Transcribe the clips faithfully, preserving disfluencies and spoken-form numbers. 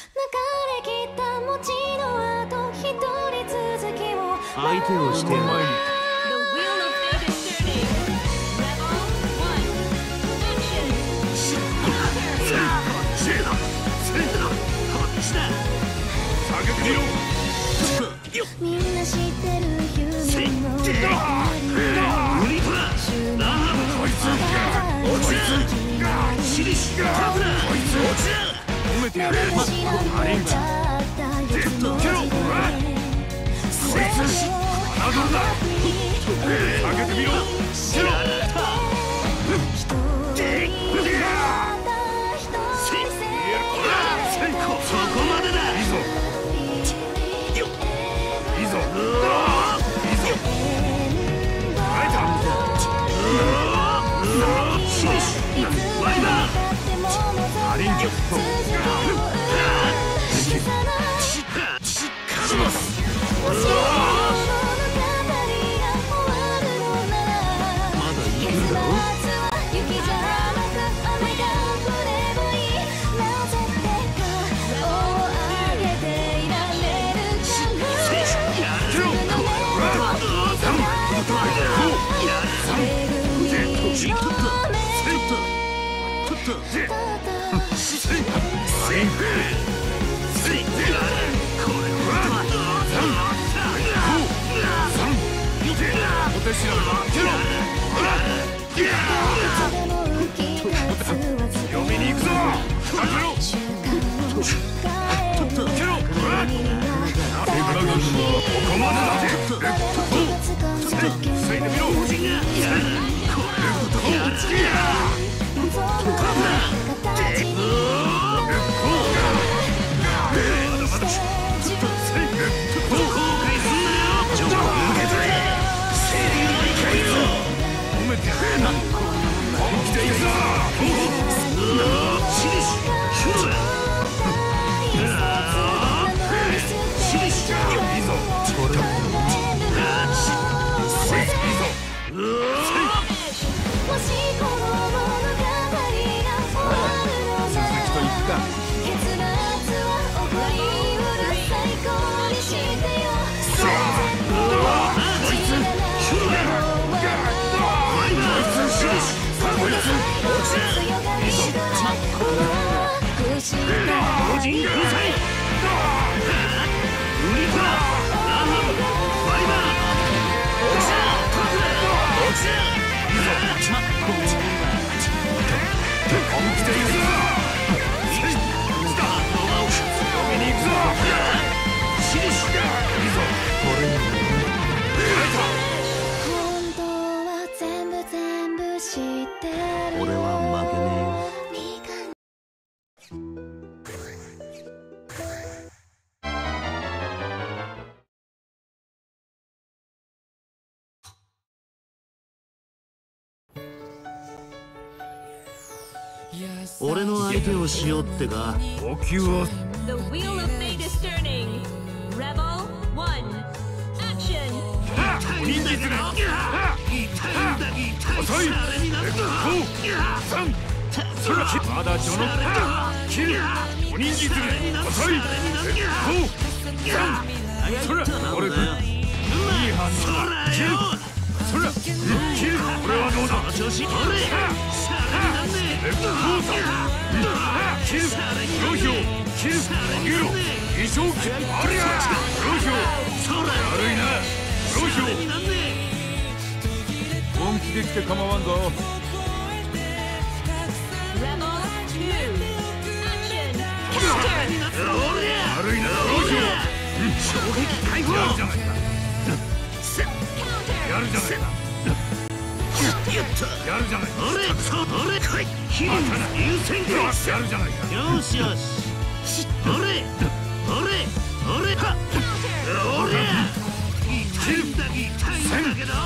相手をして前にみんな知ってる夢のこいつシリシガーこいつ褒めてやれアレンジゼットケロこいつ侮るな開けてみろケロそこまでだいいぞいいぞいいぞあいたシリシワイバーアリンギョットカルマスまだいけるだろ読みに行くぞここまでだ防いでみろ俺は負けねえよ。俺の相手をしようってか。呼吸を。The wheel of fate is turning. Rebel one. Action. 忍術だ。遅い。三。それまだ序の。キル。お忍術遅い。三。それ俺いい反応だ。キル。それキル。これはどうだ。調子。レッドフォーサーキルロヒョウキルあげろ異常気ありゃロヒョウ悪いなロヒョウ本気で来て構わんぞ悪いなロヒョウ衝撃解放やるじゃないかやるじゃないかやるじゃないか俺俺来いヒリ優先権やるじゃないかよしよし俺俺俺は俺痛いんだ痛いんだけど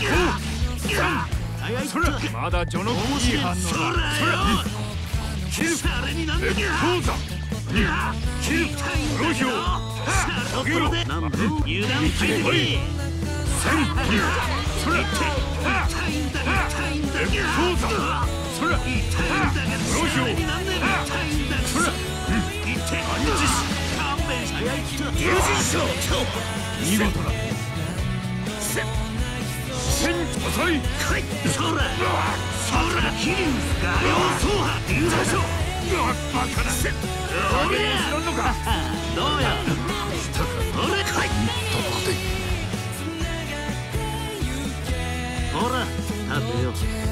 それまだ序のいい反応だそれキルレッドザキルロヒョウあげろ油断大敵それ痛いんだ痛いんだけどそれ痛いんだけどロヒョウそれ痛いアンチ龍神将見事だ。せ千遅いはいそらそら桐生画量走破龍神将バカだ。せおりゃ知らんのか。 どうや俺かいほら立てよ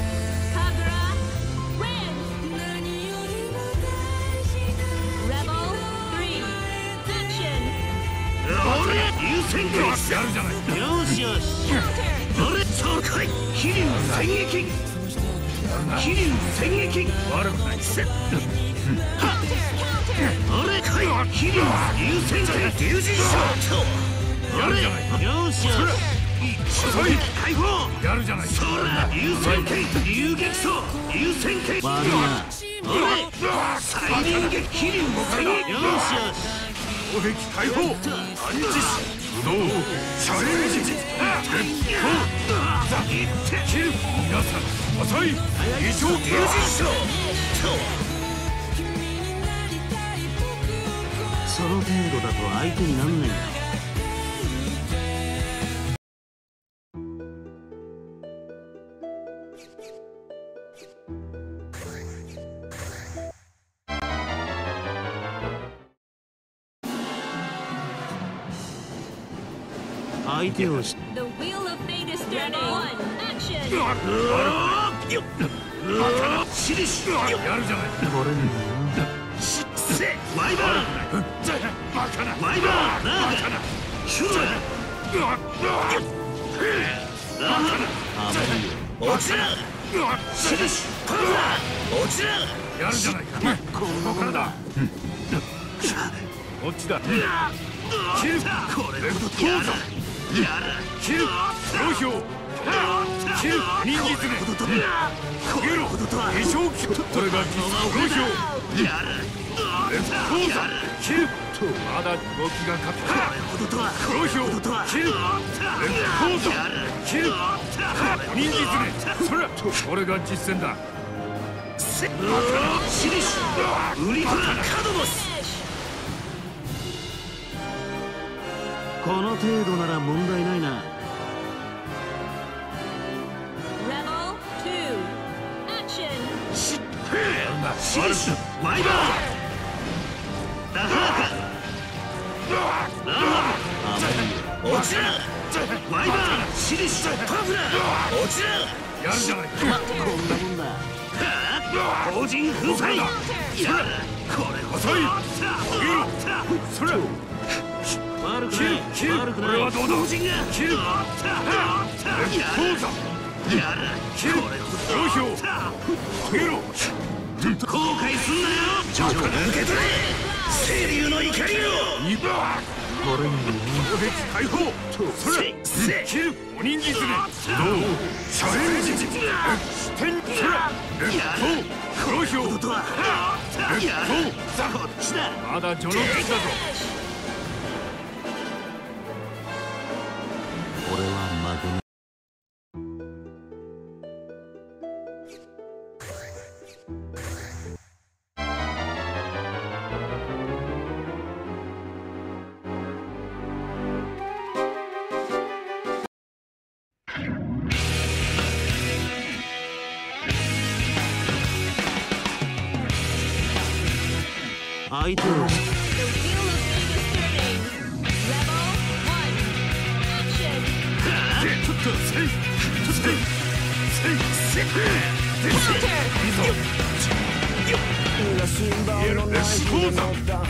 俺優先権やるじゃない。 よしよし俺そうかい桐生戦撃桐生戦撃悪くない。せ俺かい桐生優先権龍神将俺よしよし遅い解放やるじゃない。 そら優先権龍撃走優先権悪いな俺最人撃桐生戦撃よしよし攻撃解放。暗示不動チャレンジ。鉄砲ザキル皆さん遅い異常龍神将その程度だと相手になんねえよ。相手をし The wheel of fate is turning. One, action. シリシやるじゃない。 これにせワイバーバカなワイバーナーガシュララハ落ちらシリシパワー落ちらやるじゃないか。ここからだ。こっちだ。キルこれレフトポーやらザやらキル同票キル忍術でゲロ異常気これが実同票やらレフトポーザキルまだ動きが勝った同票キルレフトポーザキル忍術でそれこれが実戦だ。 シリシウリトラカドボスこの程度なら問題ないな。 Rebel two, action. シリシワイバーダハーカラハブ落ちらワイバーシリシパフラ落ちらやるじゃないか。 こんなもんだ。 法人粉砕やらこれこそ遅いゲロそれ悪くキルないキル悪くないこれはどうだ。 法人がキルレフトポーザやらキルこれこそ同票ゲロ後悔すんなよ受け取れ清流の怒りをイバーこれに攻撃解放それせキル鬼ギズメどうチャレンジ視点それレフト黒票レフトザこっちだまだ序の口だぞ。 俺は負けない。相手を The wheel of fate is turning. Rebel one, action. ちょっとせいせいせいせい Counter. イエローレフトポーザ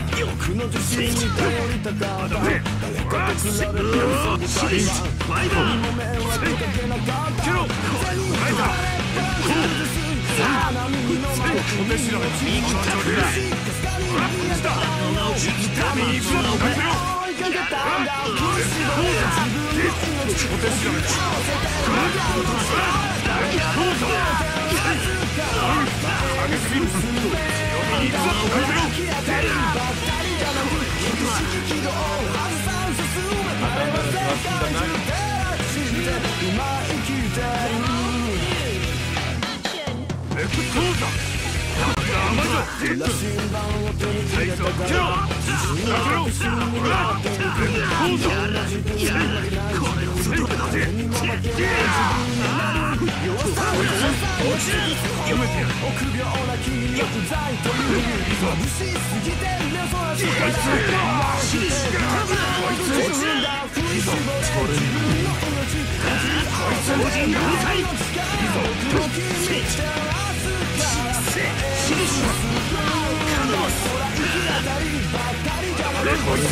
まだねシリシワイバーキロ変えたこうお手しろ右この調子だほらこっちだ右この変えろレフトポーザお手しろレフトポーザ上げすぎる右この変えろ Action. レフトポーザ甘いぞ最初はつけろかけろほらこうぞこれこそどこだぜ。 落ちる読めてやるあいつシリシあいついいぞこれに個人うるさい。シリシカドスこいつこいつ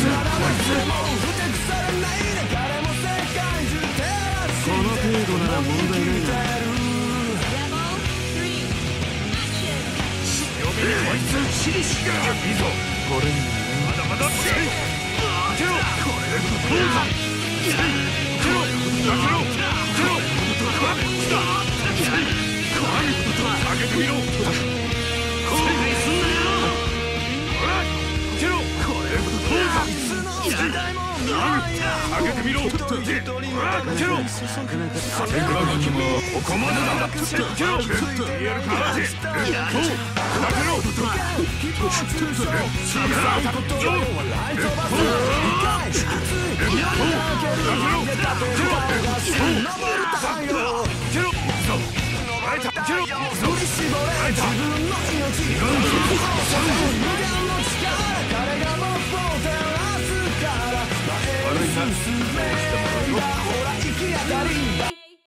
この程度なら問題ないな。 Level three. Action. 呼べこいつシリシがいいぞこれにまだまだせい開けろこれどうだせい開けろ開けろ開けろ来た開けてみろ後悔すんなよ。 ほら開けろこれどうだ開けてみろほら開けろ手柄がきもここまでだ開けろやるか開けろ Action.